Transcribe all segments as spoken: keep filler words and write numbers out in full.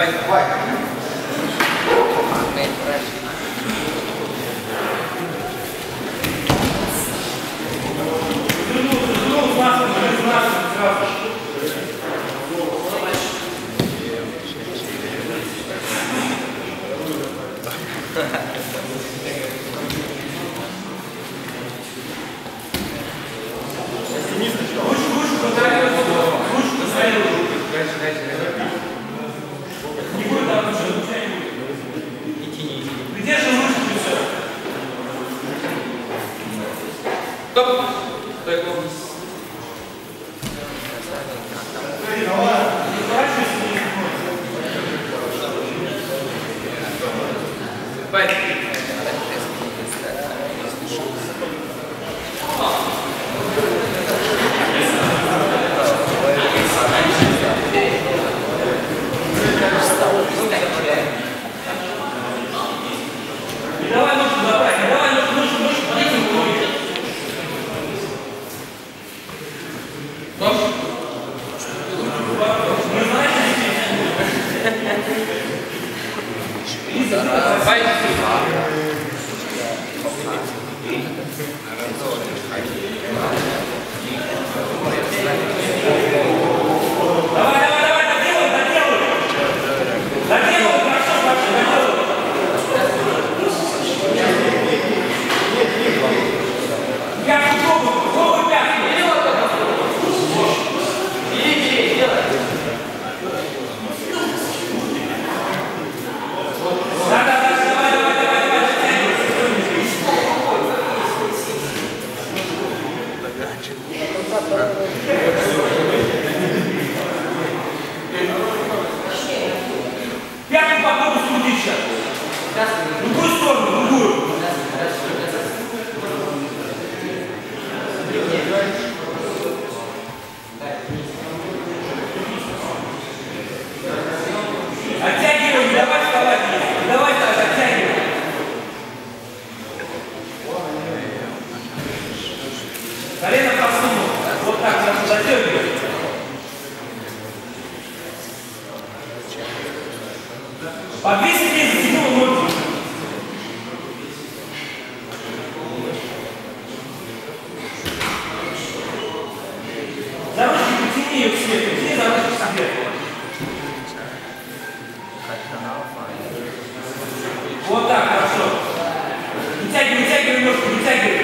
Давай. Пятую попробуй скрутить сейчас. В другую сторону, в другую. Оттягивай, не давай вставать. Не давай вставать, оттягивай. Колено просунул. Вот так, затягивай. По двести дней затянул ноги. За ручки потяни ее к свету. Потяни за ручки к свету. Вот так, хорошо. Вытягивай, вытягивай ножку, вытягивай.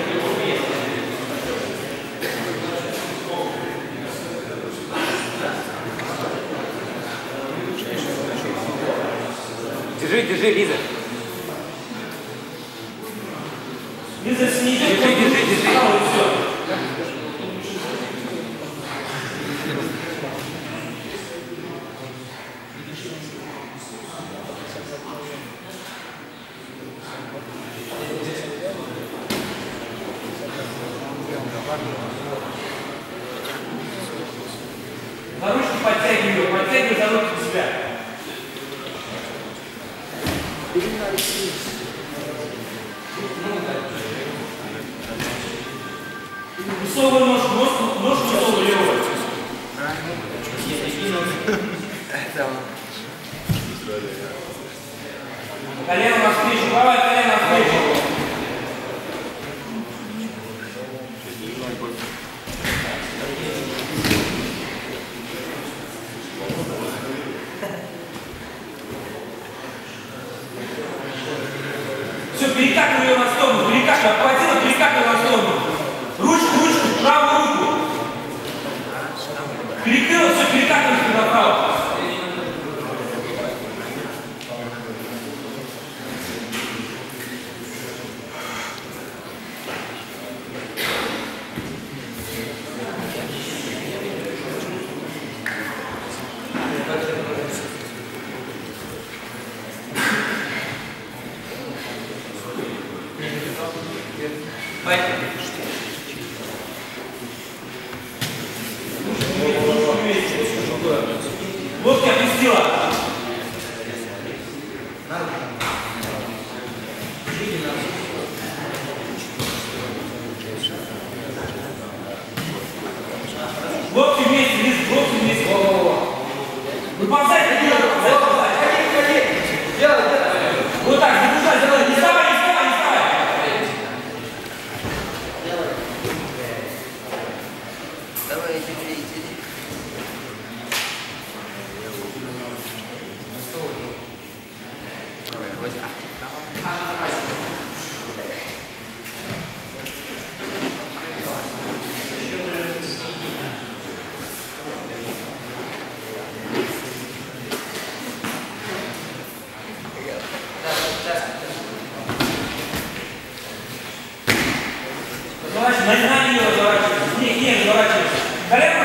Держи, держи, Лиза. Лиза, если не идет, держи, держи, держи. За ручки подтягивай ее, подтягивай за ручки себя. Высовывай ножку, ножку, ножку высовывай левую. Колено на встречу, правое колено на встречу. Все, перекатывай ее на сторону, перекатывай, обхватила, перекатывай на сторону. Ручку, ручку, правую руку. Перекрыла, все, перекатывай направо. Давай, иди, иди. Значит, на нее разворачивайся. Не, не разворачивайся. Колено